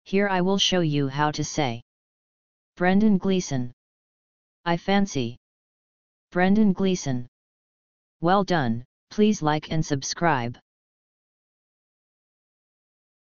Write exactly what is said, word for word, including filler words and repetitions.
Here I will show you how to say Brendan Gleeson. I fancy Brendan Gleeson. Well done, please like and subscribe.